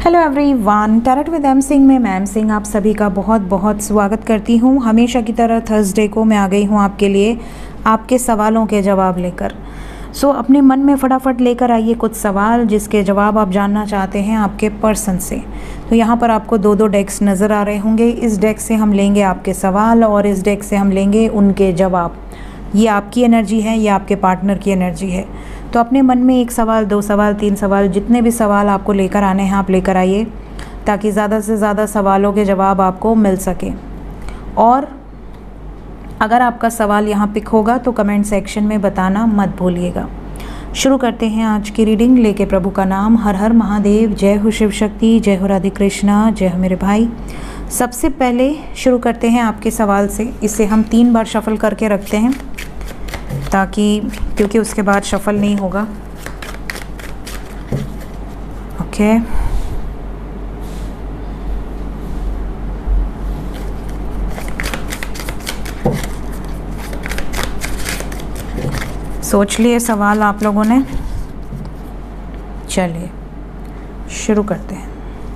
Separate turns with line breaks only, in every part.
Hello everyone, tarot with M Singh में ma'am Singh आप सभी का बहुत बहुत स्वागत करती हूँ। हमेशा की तरह थर्सडे को मैं आ गई हूँ आपके लिए आपके सवालों के जवाब लेकर। सो अपने मन में फटाफट लेकर आइए कुछ सवाल जिसके जवाब आप जानना चाहते हैं आपके पर्सन से। तो यहाँ पर आपको दो डेक्स नज़र आ रहे होंगे। इस डेक से हम लेंगे आपके सवाल और इस डेक से हम लेंगे उनके जवाब। ये आपकी एनर्जी है, ये आपके पार्टनर की एनर्जी है। तो अपने मन में एक सवाल, दो सवाल, तीन सवाल, जितने भी सवाल आपको लेकर आने हैं आप लेकर आइए, ताकि ज़्यादा से ज़्यादा सवालों के जवाब आपको मिल सके। और अगर आपका सवाल यहाँ पिक होगा तो कमेंट सेक्शन में बताना मत भूलिएगा। शुरू करते हैं आज की रीडिंग लेके प्रभु का नाम। हर हर महादेव, जय हो शिव शक्ति, जय हो राधे कृष्णा, जय हो मेरे भाई। सबसे पहले शुरू करते हैं आपके सवाल से। इसे हम 3 बार शफल करके रखते हैं क्योंकि उसके बाद शफल नहीं होगा। ओके, सोच लिए सवाल आप लोगों ने? चलिए शुरू करते हैं।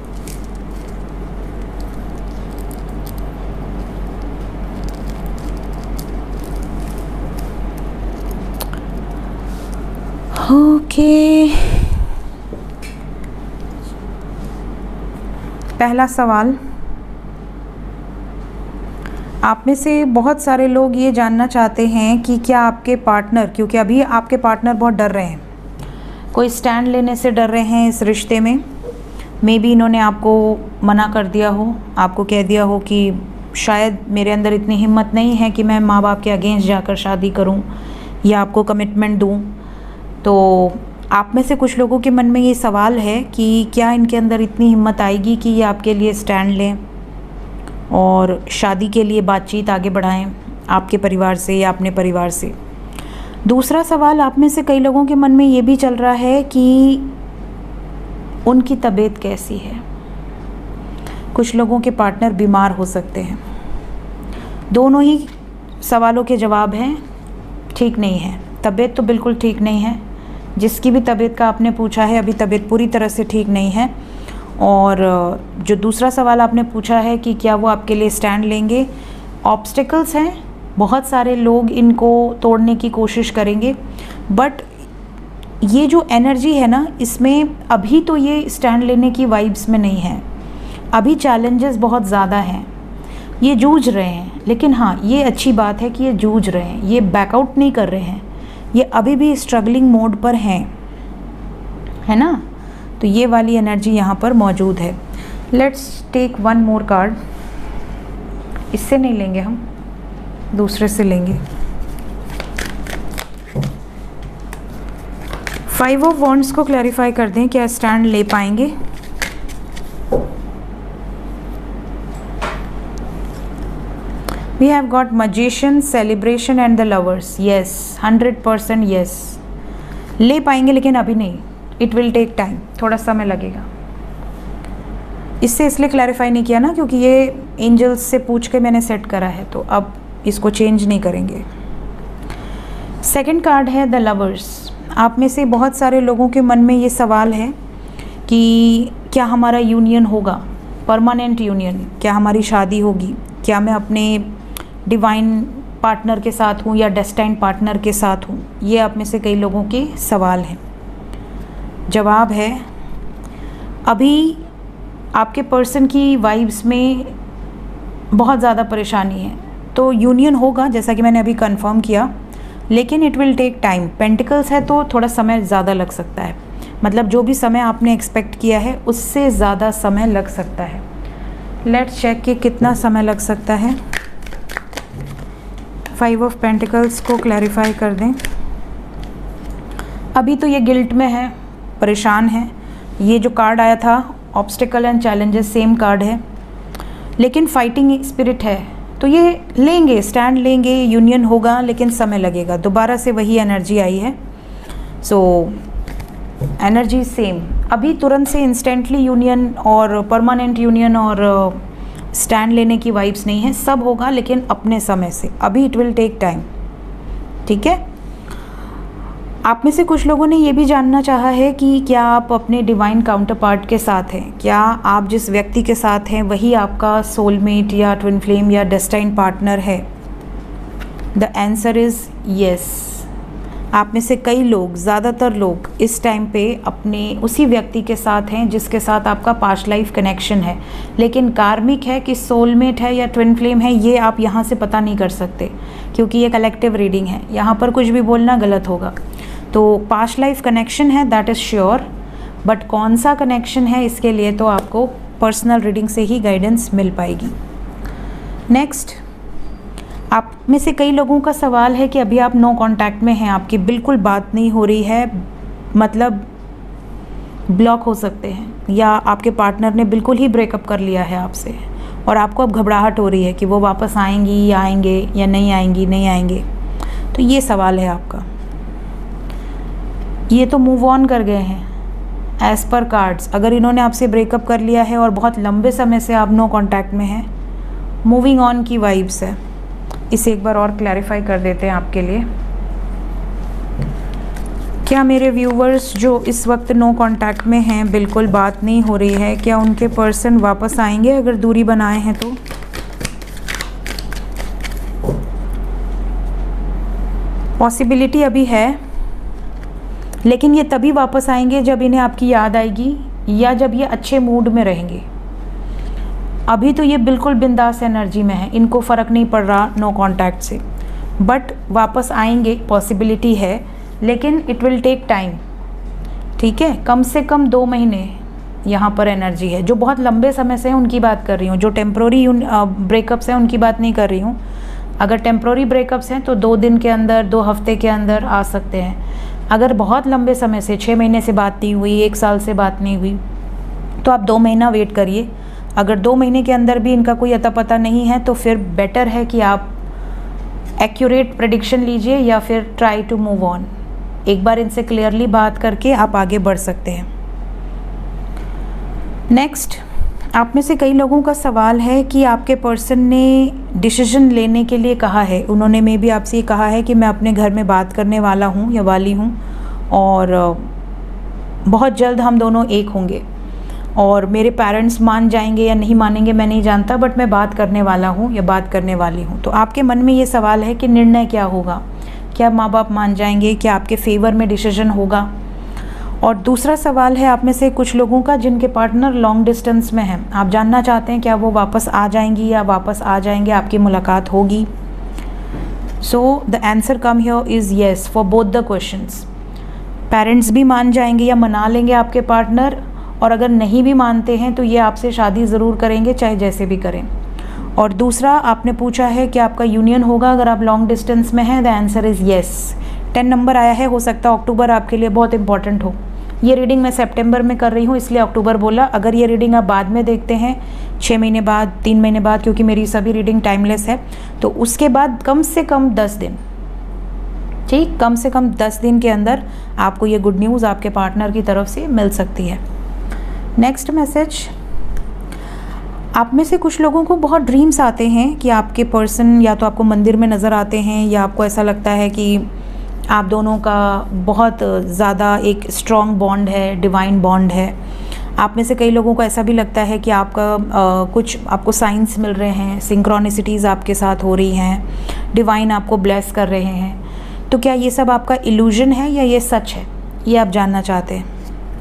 ओके, पहला सवाल, आप में से बहुत सारे लोग ये जानना चाहते हैं कि क्या आपके पार्टनर, क्योंकि अभी आपके पार्टनर बहुत डर रहे हैं, कोई स्टैंड लेने से डर रहे हैं इस रिश्ते में। मे बी इन्होंने आपको मना कर दिया हो, आपको कह दिया हो कि शायद मेरे अंदर इतनी हिम्मत नहीं है कि मैं माँ बाप के अगेंस्ट जाकर शादी करूं या आपको कमिटमेंट दूं। तो आप में से कुछ लोगों के मन में ये सवाल है कि क्या इनके अंदर इतनी हिम्मत आएगी कि ये आपके लिए स्टैंड लें और शादी के लिए बातचीत आगे बढ़ाएं आपके परिवार से या अपने परिवार से। दूसरा सवाल, आप में से कई लोगों के मन में ये भी चल रहा है कि उनकी तबीयत कैसी है। कुछ लोगों के पार्टनर बीमार हो सकते हैं। दोनों ही सवालों के जवाब हैं, ठीक नहीं है। तबीयत तो बिल्कुल ठीक नहीं है। जिसकी भी तबीयत का आपने पूछा है, अभी तबीयत पूरी तरह से ठीक नहीं है। और जो दूसरा सवाल आपने पूछा है कि क्या वो आपके लिए स्टैंड लेंगे, ऑब्स्टिकल्स हैं, बहुत सारे लोग इनको तोड़ने की कोशिश करेंगे, बट ये जो एनर्जी है ना, इसमें अभी तो ये स्टैंड लेने की वाइब्स में नहीं है। अभी चैलेंजेस बहुत ज़्यादा हैं, ये जूझ रहे हैं। लेकिन हाँ, ये अच्छी बात है कि ये जूझ रहे हैं, ये बैकआउट नहीं कर रहे हैं, ये अभी भी स्ट्रगलिंग मोड पर हैं, है ना। तो ये वाली एनर्जी यहाँ पर मौजूद है। Let's take one more card. इससे नहीं लेंगे हम, दूसरे से लेंगे। 5 ऑफ वॉन्ड्स को क्लैरिफाई कर दें, क्या स्टैंड ले पाएंगे? We have got magician, celebration and the lovers. Yes, 100% yes. ले पाएंगे, लेकिन अभी नहीं। It will take time, थोड़ा समय लगेगा। इससे इसलिए क्लैरिफाई नहीं किया ना, क्योंकि ये एंजल्स से पूछ के मैंने सेट करा है, तो अब इसको चेंज नहीं करेंगे। सेकंड कार्ड है द लवर्स। आप में से बहुत सारे लोगों के मन में ये सवाल है कि क्या हमारा यूनियन होगा, परमानेंट यूनियन, क्या हमारी शादी होगी, क्या मैं अपने डिवाइन पार्टनर के साथ हूँ या डेस्टाइन पार्टनर के साथ हूँ। ये आप में से कई लोगों के सवाल हैं। जवाब है, अभी आपके पर्सन की वाइब्स में बहुत ज़्यादा परेशानी है। तो यूनियन होगा, जैसा कि मैंने अभी कंफर्म किया, लेकिन it will take time. Pentacles है तो थोड़ा समय ज़्यादा लग सकता है। मतलब जो भी समय आपने एक्सपेक्ट किया है उससे ज़्यादा समय लग सकता है। लेट्स चेक कि कितना समय लग सकता है। 5 ऑफ पेंटिकल्स को क्लैरिफाई कर दें। अभी तो ये गिल्ट में है, परेशान है। ये जो कार्ड आया था obstacle and challenges, same card है, लेकिन फाइटिंग स्पिरिट है। तो ये लेंगे, स्टैंड लेंगे, यूनियन होगा, लेकिन समय लगेगा। दोबारा से वही एनर्जी आई है। So energy same. अभी तुरंत से इंस्टेंटली यूनियन और परमानेंट यूनियन और स्टैंड लेने की वाइब्स नहीं है। सब होगा, लेकिन अपने समय से। अभी इट विल टेक टाइम, ठीक है। आप में से कुछ लोगों ने ये भी जानना चाहा है कि क्या आप अपने डिवाइन काउंटर पार्ट के साथ हैं, क्या आप जिस व्यक्ति के साथ हैं वही आपका सोलमेट या ट्विन फ्लेम या डेस्टाइन पार्टनर है। The answer is yes. आप में से कई लोग, ज़्यादातर लोग इस टाइम पे अपने उसी व्यक्ति के साथ हैं जिसके साथ आपका पास्ट लाइफ कनेक्शन है, लेकिन कार्मिक है कि सोलमेट है या ट्विन फ्लेम है ये आप यहाँ से पता नहीं कर सकते, क्योंकि ये कलेक्टिव रीडिंग है, यहाँ पर कुछ भी बोलना गलत होगा। तो पास्ट लाइफ कनेक्शन है, दैट इज़ श्योर, बट कौन सा कनेक्शन है इसके लिए तो आपको पर्सनल रीडिंग से ही गाइडेंस मिल पाएगी। नेक्स्ट, आप में से कई लोगों का सवाल है कि अभी आप नो कांटेक्ट में हैं, आपकी बिल्कुल बात नहीं हो रही है, मतलब ब्लॉक हो सकते हैं, या आपके पार्टनर ने बिल्कुल ही ब्रेकअप कर लिया है आपसे और आपको अब घबराहट हो रही है कि वो वापस आएंगी या आएंगे या नहीं आएंगी, नहीं आएंगे। तो ये सवाल है आपका। ये तो मूव ऑन कर गए हैं एज़ पर कार्ड्स। अगर इन्होंने आपसे ब्रेकअप कर लिया है और बहुत लंबे समय से आप नो कांटेक्ट में हैं, मूविंग ऑन की वाइब्स है। इसे एक बार और क्लैरिफाई कर देते हैं आपके लिए। क्या मेरे व्यूवर्स जो इस वक्त नो कांटेक्ट में हैं, बिल्कुल बात नहीं हो रही है, क्या उनके पर्सन वापस आएंगे अगर दूरी बनाए हैं तो? पॉसिबिलिटी अभी है, लेकिन ये तभी वापस आएंगे जब इन्हें आपकी याद आएगी या जब ये अच्छे मूड में रहेंगे। अभी तो ये बिल्कुल बिंदास एनर्जी में है, इनको फ़र्क नहीं पड़ रहा नो कांटेक्ट से, बट वापस आएंगे, पॉसिबिलिटी है, लेकिन इट विल टेक टाइम। ठीक है, कम से कम 2 महीने यहाँ पर एनर्जी है। जो बहुत लंबे समय से हैं उनकी बात कर रही हूँ, जो टेम्प्रोरी ब्रेकअप्स हैं उनकी बात नहीं कर रही हूँ। अगर टेम्प्रोरी ब्रेकअप्स हैं तो 2 दिन के अंदर, 2 हफ्ते के अंदर आ सकते हैं। अगर बहुत लंबे समय से 6 महीने से बात नहीं हुई, 1 साल से बात नहीं हुई, तो आप 2 महीना वेट करिए। अगर 2 महीने के अंदर भी इनका कोई अता पता नहीं है तो फिर बेटर है कि आप एक्यूरेट प्रेडिक्शन लीजिए या फिर ट्राई टू मूव ऑन। एक बार इनसे क्लियरली बात करके आप आगे बढ़ सकते हैं। नेक्स्ट, आप में से कई लोगों का सवाल है कि आपके पर्सन ने डिसीजन लेने के लिए कहा है। उन्होंने मे भी आपसे ये कहा है कि मैं अपने घर में बात करने वाला हूँ या वाली हूँ और बहुत जल्द हम दोनों एक होंगे, और मेरे पेरेंट्स मान जाएंगे या नहीं मानेंगे मैं नहीं जानता, बट मैं बात करने वाला हूँ या बात करने वाली हूँ। तो आपके मन में ये सवाल है कि निर्णय क्या होगा, क्या माँ बाप मान जाएंगे, क्या आपके फेवर में डिसीजन होगा। और दूसरा सवाल है आप में से कुछ लोगों का जिनके पार्टनर लॉन्ग डिस्टेंस में हैं। आप जानना चाहते हैं क्या वो वापस आ जाएंगी या वापस आ जाएंगे, आपकी मुलाकात होगी। So the answer come here is yes for both the questions. Parents भी मान जाएंगे या मना लेंगे आपके पार्टनर, और अगर नहीं भी मानते हैं तो ये आपसे शादी ज़रूर करेंगे, चाहे जैसे भी करें। और दूसरा, आपने पूछा है कि आपका यूनियन होगा अगर आप लॉन्ग डिस्टेंस में हैं। The answer is yes. 10 number आया है, हो सकता है अक्टूबर आपके लिए बहुत इंपॉर्टेंट हो। ये रीडिंग मैं सितंबर में कर रही हूँ इसलिए अक्टूबर बोला। अगर ये रीडिंग आप बाद में देखते हैं, 6 महीने बाद, 3 महीने बाद, क्योंकि मेरी सभी रीडिंग टाइमलेस है, तो उसके बाद कम से कम 10 दिन, ठीक, कम से कम 10 दिन के अंदर आपको ये गुड न्यूज़ आपके पार्टनर की तरफ से मिल सकती है। नेक्स्ट मैसेज, आप में से कुछ लोगों को बहुत ड्रीम्स आते हैं कि आपके पर्सन या तो आपको मंदिर में नज़र आते हैं, या आपको ऐसा लगता है कि आप दोनों का बहुत ज़्यादा एक स्ट्रॉन्ग बॉन्ड है, डिवाइन बॉन्ड है। आप में से कई लोगों को ऐसा भी लगता है कि आपका कुछ आपको साइंस मिल रहे हैं, सिंक्रोनिसिटीज़ आपके साथ हो रही हैं, डिवाइन आपको ब्लेस कर रहे हैं। तो क्या ये सब आपका इल्यूजन है या ये सच है, ये आप जानना चाहते हैं।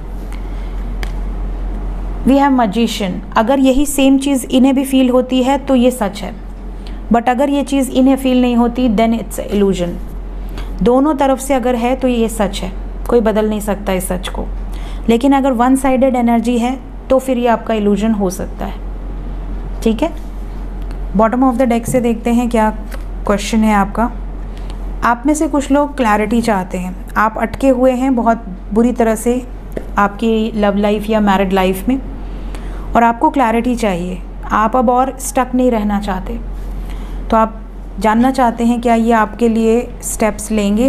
We have magician. अगर यही सेम चीज़ इन्हें भी फील होती है तो ये सच है, बट अगर ये चीज़ इन्हें फील नहीं होती देन इट्स इल्यूजन। दोनों तरफ से अगर है तो ये सच है, कोई बदल नहीं सकता इस सच को। लेकिन अगर वन साइडेड एनर्जी है तो फिर ये आपका इल्यूजन हो सकता है। ठीक है, बॉटम ऑफ द डेक से देखते हैं क्या क्वेश्चन है आपका। आप में से कुछ लोग क्लैरिटी चाहते हैं, आप अटके हुए हैं बहुत बुरी तरह से आपकी लव लाइफ या मैरिड लाइफ में, और आपको क्लैरिटी चाहिए। आप अब और स्टक नहीं रहना चाहते, तो आप जानना चाहते हैं क्या ये आपके लिए स्टेप्स लेंगे।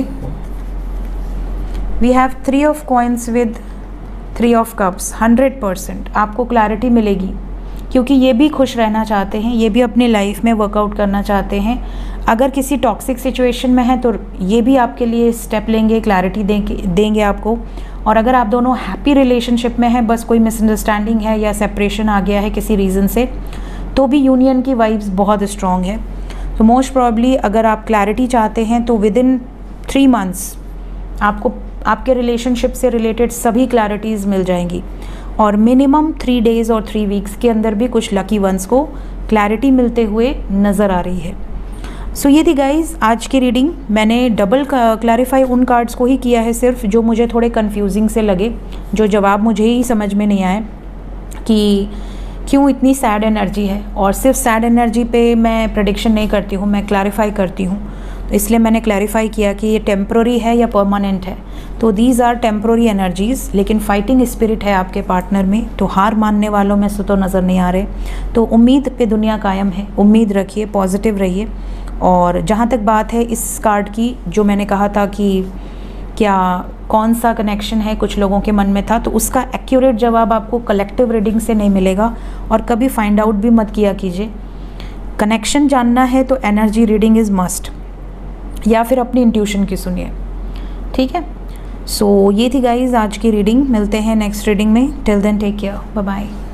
We have 3 of coins with 3 of cups. 100% आपको क्लैरिटी मिलेगी, क्योंकि ये भी खुश रहना चाहते हैं, ये भी अपनी लाइफ में वर्कआउट करना चाहते हैं। अगर किसी टॉक्सिक सिचुएशन में है तो ये भी आपके लिए स्टेप लेंगे, क्लैरिटी देंगे आपको। और अगर आप दोनों हैप्पी रिलेशनशिप में हैं, बस कोई मिसअंडरस्टैंडिंग है या सेपरेशन आ गया है किसी रीज़न से, तो भी यूनियन की वाइब्स बहुत स्ट्रॉन्ग है। तो मोस्ट प्रॉब्ली अगर आप क्लैरिटी चाहते हैं तो विद इन 3 मंथ्स आपको आपके रिलेशनशिप से रिलेटेड सभी क्लैरिटीज़ मिल जाएंगी। और मिनिमम 3 डेज़ और 3 वीक्स के अंदर भी कुछ लकी वंस को क्लैरिटी मिलते हुए नज़र आ रही है। सो ये थी गाइज़ आज की रीडिंग। मैंने डबल क्लैरिफाई उन कार्ड्स को ही किया है सिर्फ जो मुझे थोड़े कंफ्यूजिंग से लगे, जो जवाब मुझे ही समझ में नहीं आए कि क्यों इतनी सैड एनर्जी है। और सिर्फ सैड एनर्जी पे मैं प्रेडिक्शन नहीं करती हूँ, मैं क्लैरिफाई करती हूँ। तो इसलिए मैंने क्लैरिफाई किया कि ये टेम्प्रोरी है या परमानेंट है। तो दीज आर टेम्प्रोरी एनर्जीज़, लेकिन फाइटिंग स्पिरिट है आपके पार्टनर में, तो हार मानने वालों में से तो नज़र नहीं आ रहे। तो उम्मीद पे दुनिया कायम है, उम्मीद रखिए, पॉजिटिव रहिए। और जहाँ तक बात है इस कार्ड की, जो मैंने कहा था कि क्या कौन सा कनेक्शन है कुछ लोगों के मन में था, तो उसका एक्यूरेट जवाब आपको कलेक्टिव रीडिंग से नहीं मिलेगा। और कभी फाइंड आउट भी मत किया कीजिए। कनेक्शन जानना है तो एनर्जी रीडिंग इज़ मस्ट, या फिर अपनी इंट्यूशन की सुनिए, ठीक है। सो ये थी गाइज आज की रीडिंग। मिलते हैं नेक्स्ट रीडिंग में। Till then take care, bye bye.